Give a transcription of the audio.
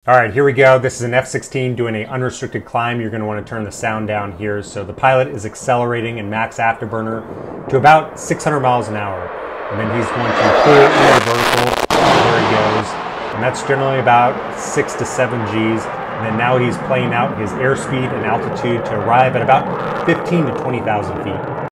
All right, here we go. This is an F-16 doing an unrestricted climb. You're going to want to turn the sound down here. So the pilot is accelerating in max afterburner to about 600 miles an hour. And then he's going to pull into vertical. There he goes. And that's generally about 6 to 7 Gs. And then now he's playing out his airspeed and altitude to arrive at about 15 to 20,000 feet.